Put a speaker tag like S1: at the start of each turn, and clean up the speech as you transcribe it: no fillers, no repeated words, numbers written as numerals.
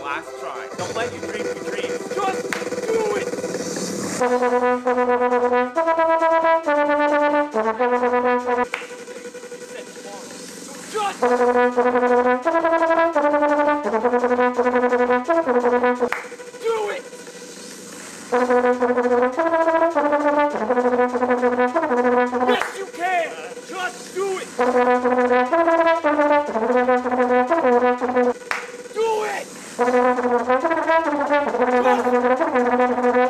S1: last try. Don't let your dreams be dreams. Just do it! Do it! Yes, you can! Just do it!